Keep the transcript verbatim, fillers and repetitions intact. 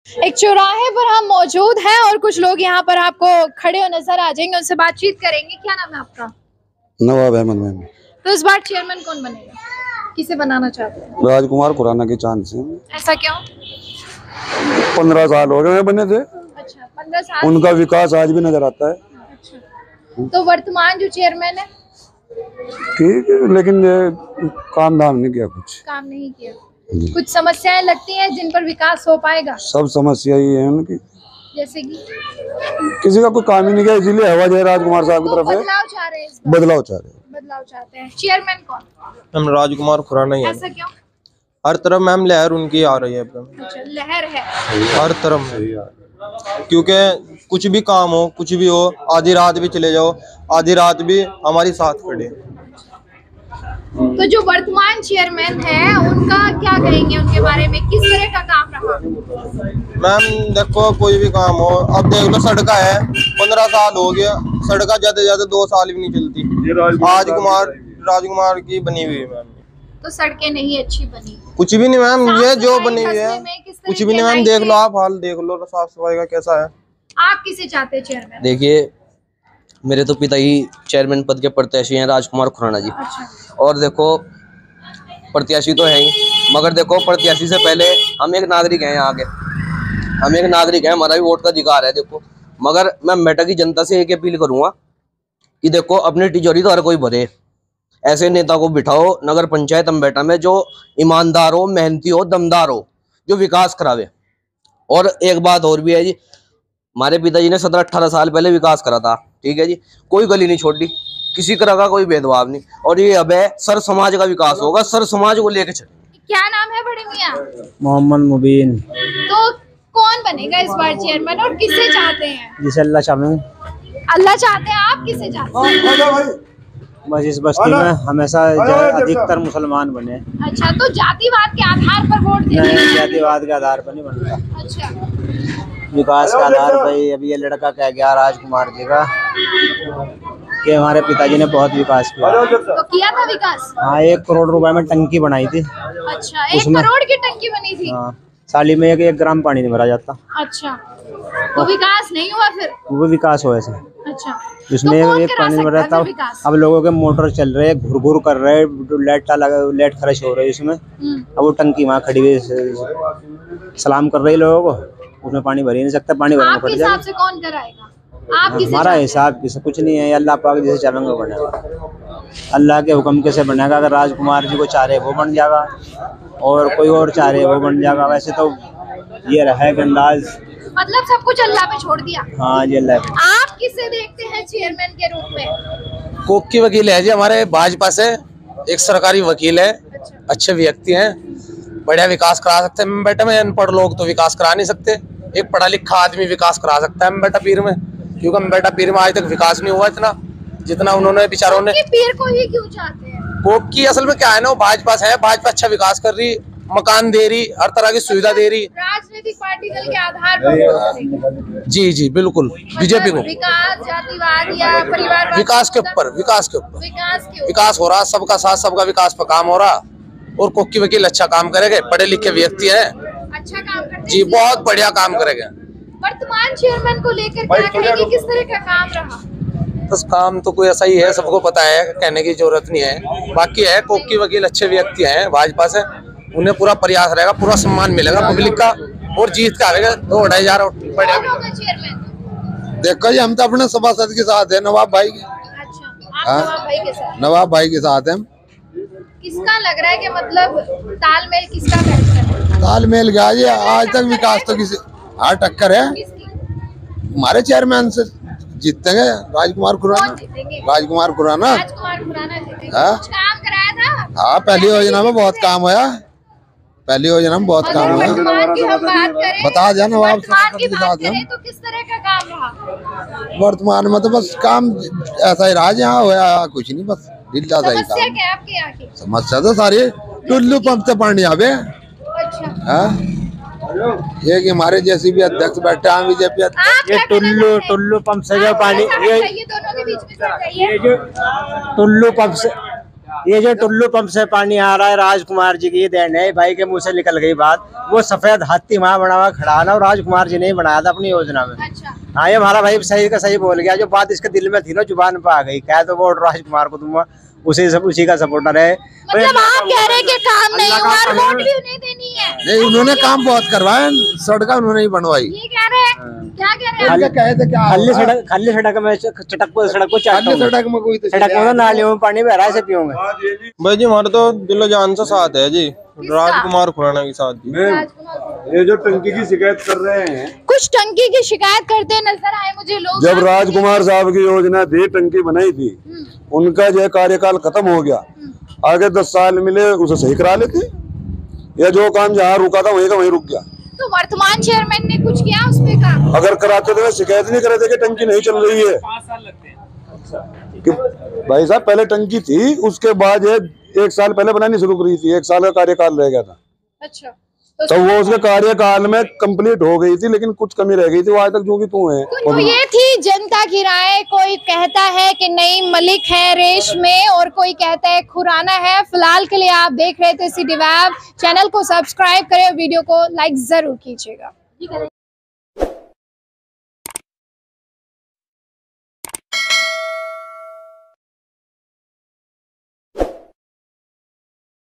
एक चौराहे पर हम मौजूद हैं और कुछ लोग यहाँ पर आपको खड़े हो नजर आ जाएंगे, उनसे बातचीत करेंगे। क्या नाम है आपका? नवाब अहमद मैम। तो इस बार चेयरमैन कौन बनेगा, किसे बनाना चाहते हैं? राजकुमार खुराना के चांस है। ऐसा क्यों? पंद्रह साल हो गए बने थे। अच्छा, पंद्रह साल। उनका विकास आज भी नजर आता है। अच्छा, तो वर्तमान जो चेयरमैन है ठीक है, लेकिन ये काम धाम नहीं किया, कुछ काम नहीं किया। कुछ समस्याएं लगती हैं जिन पर विकास हो पाएगा? सब समस्या ही है उनकी, जैसे कि किसी का कोई काम ही नहीं किया, इसीलिए हवा जो राजकुमार साहब की तरफ है। बदलाव चाह रहे हैं, बदलाव चाह रहे हैं बदलाव चाहते हैं। चेयरमैन कौन? हम राजकुमार खुराना ही है। ऐसा क्यों? हर तरफ मैम लहर उनकी आ रही है। अच्छा, लहर है हर तरफ, क्योंकि कुछ भी काम हो, कुछ भी हो, आधी रात भी चले जाओ, आधी रात भी हमारी साथ खड़े। तो जो वर्तमान चेयरमैन है उनका क्या कहेंगे, उनके बारे में किस तरह का काम रहा? मैम देखो, कोई भी काम हो, अब देख लो सड़का है, पंद्रह साल हो गया, सड़का ज्यादा ज्यादा दो साल भी नहीं चलती। आज कुमार राजकुमार की बनी हुई है मैम। तो सड़कें नहीं अच्छी बनी, कुछ भी नहीं मैम, ये जो बनी हुई है कुछ भी नहीं मैम। देख लो आप, हाल देख लो साफ सफाई का कैसा है। आप किसे चाहते हैं चेयरमैन? देखिए, मेरे तो पिता ही चेयरमैन पद के प्रत्याशी हैं, राजकुमार खुराना जी। अच्छा। और देखो, प्रत्याशी तो है ही, मगर देखो प्रत्याशी से पहले हम एक नागरिक हैं यहाँ के, हम एक नागरिक हैं, हमारा भी वोट का अधिकार है। देखो, मगर मैं मेटा की जनता से एक अपील करूंगा कि देखो, अपनी तिजोरी तो हर कोई भरे, ऐसे नेता को बिठाओ नगर पंचायत अम्बेटा में जो ईमानदार हो, मेहनती हो, दमदार हो, जो विकास करावे। और एक बात और भी है जी, हमारे पिताजी ने सत्रह अठारह साल पहले विकास करा था, ठीक है जी, कोई गली नहीं छोड़ दी, किसी तरह का कोई भेदभाव नहीं। और ये अब है सर समाज का विकास होगा, सर समाज को लेकर चले। क्या नाम है बड़े मियां? मोहम्मद मुबीन। तो कौन बनेगा इस बार चेयरमैन और किसे चाहते हैं? जिसे अल्लाह चाहे। अल्लाह चाहते हैं, आप किसे चाहते हैं? बस इस बस्ती में हमेशा अधिकतर मुसलमान बने। अच्छा, तो जातिवाद के आधार पर वोट देते हैं? जातिवाद के आधार पर नहीं बनता। अच्छा, विकास के आधार पर ही। अभी ये लड़का कह गया राजकुमार जी का कि हमारे पिताजी ने बहुत विकास किया। तो किया था विकास? हाँ, एक करोड़ रुपए में टंकी बनाई थी। अच्छा, एक करोड़ की टंकी बनी थी? हाँ, साली में एक एक ग्राम पानी नहीं भरा जाता। अच्छा, तो विकास नहीं हुआ फिर? वो विकास हुआ ऐसे। अच्छा, जिसमें तो एक पानी भरा था। अब लोगों के मोटर चल रहे, घुर घुर कर रहे, लाइट लाइट खर्च हो रही है उसमें। अब वो टंकी वहाँ खड़ी हुई सलाम कर रही लोगों को, उसमें पानी भर ही नहीं सकता। पानी भरना पड़ जाएगा। हिसाब से कौन कराएगा? आप किसे? हमारा हिसाब किसी कुछ नहीं है, अल्लाह पाक जैसे चाहेंगे बनेगा, अल्लाह के हुक्म कैसे बनेगा। अगर राजकुमार जी को चाह रहे वो बन जाएगा, और कोई और चाह रहे वो बन जाएगा। वैसे तो ये रहा है अंदाज, मतलब सब कुछ अल्लाह पे छोड़ दिया। हाँ जी, अल्लाह पे। आप किसे देखते हैं चेयरमैन के रूप में? कोकी वकील है जी, हमारे भाजपा से एक सरकारी वकील है। अच्छा। अच्छे व्यक्ति हैं, बढ़िया विकास करा सकते हैं। बेटा में अनपढ़ लोग तो विकास करा नहीं सकते, एक पढ़ा लिखा आदमी विकास करा सकता है बेटा पीर में, क्योंकि बेटा पीर में आज तक विकास नहीं हुआ इतना जितना उन्होंने विचारों ने। पीर को ही क्यों चाहते हैं? कोकी असल में क्या है ना, वो भाजपा से है, भाजपा अच्छा विकास कर रही, मकान दे रही, हर तरह की सुविधा दे रही। राजनीतिक पार्टी दल के आधार पर? जी जी बिल्कुल, बीजेपी को। विकास, जातिवाद या परिवार? विकास के ऊपर, विकास के ऊपर विकास के विकास हो रहा, सबका साथ सबका विकास पर काम हो रहा। और कोकी वकील अच्छा काम करेंगे, पढ़े लिखे व्यक्ति है, अच्छा काम करते जी, बहुत बढ़िया काम करेंगे। वर्तमान चेयरमैन को लेकर क्या कहेंगे, किस तरह का काम रहा? बस काम तो कोई ऐसा ही है, सबको पता है, कहने की जरूरत नहीं है। बाकी है कोकी वकील अच्छे व्यक्ति हैं भाजपा से, उन्हें पूरा प्रयास रहेगा, पूरा सम्मान मिलेगा पब्लिक का, और जीत का आएगा दो ढाई हजार बढ़िया। देखो जी, हम तो अपने सभासद के साथ है, नवाब भाई के। अच्छा, आप नवाब भाई के साथ? नवाब भाई के साथ है। किसका लग रहा है कि मतलब तालमेल किसका बेहतर है? तालमेल क्या जी, आज तक विकास तो किसी हाँ टक्कर है, हमारे चेयरमैन से जीतेंगे राजकुमार खुराना। राजकुमार खुराना राजकुमार खुराना जीतेंगे। कुछ काम कराया था? हाँ, पहली योजना में बहुत काम होया, पहली योजना में बहुत काम हुआ। बता जाए नवाब के साथ हम तो किस तरह का काम रहा? वर्तमान में तो बस काम ऐसा ही रहा, यहाँ होया कुछ नहीं, बस ढीला सा ही समस्या काम। क्या है आपके यहाँ की? समस्या तो सारी टुल्लू पंप से पानी आवे। अच्छा, ये कि हमारे जैसे भी अध्यक्ष बैठे हैं बीजेपी, ये टुल्लू टुल्लू पंप से जो पानी, ये दोनों के बीच में ये जो टुल्लू पंप से ये जो टुल्लू पंप से पानी आ रहा है, राजकुमार जी की ये देन है। भाई के मुंह से निकल गई बात, वो सफेद हाथी वहाँ बना हुआ खड़ा ना, और राजकुमार जी ने ही बनाया था अपनी योजना में। अच्छा। हाँ, ये हमारा भाई सही का सही बोल गया, जो बात इसके दिल में थी ना जुबान पे आ गई। कह तो वो राजकुमार को तुम उसी सब उसी का सपोर्टर है। मतलब आप कह रहे हैं कि काम नहीं हुआ और वोट भी उन्हें देनी है? नहीं, उन्होंने काम बहुत करवाया, सड़क उन्होंने ही बनवाई। ये कह रहे हैं, क्या कह रहे हैं? खाली कहे थे क्या खाली सड़क, खाली सड़क में चटक को सड़क को खाली सड़क में कोई तो सड़क में नालियों में पानी बह रहा है, से पियोगे। भाई जी हमारा तो दिलो जान से साथ है जी, राजकुमार खुराना के साथ जी। ये जो टंकी की शिकायत कर रहे हैं, कुछ टंकी की शिकायत करते नजर आए मुझे लोग। जब राजकुमार साहब की योजना थी, टंकी बनाई थी, उनका जो कार्यकाल खत्म हो गया, आगे दस साल मिले उसे सही करा लेते, या जो काम जहाँ रुका था वहीं का वहीं रुक गया। तो वर्तमान चेयरमैन ने कुछ किया उस पे काम? अगर कराते तो शिकायत नहीं करे थे कि टंकी नहीं चल रही है। कि भाई साहब पहले टंकी थी, उसके बाद ये एक साल पहले बनानी शुरू करी थी, एक साल का कार्यकाल रह गया था। अच्छा। तो वो उसके कार्यकाल में कंप्लीट हो गई थी, लेकिन कुछ कमी रह गई थी, वो आज तक जो भी तू है। तो ये थी जनता की राय। कोई कहता है कि नहीं मलिक है रेस में, और कोई कहता है खुराना है। फिलहाल के लिए आप देख रहे थे सिटी वेब। चैनल को सब्सक्राइब करें, वीडियो को लाइक जरूर कीजिएगा।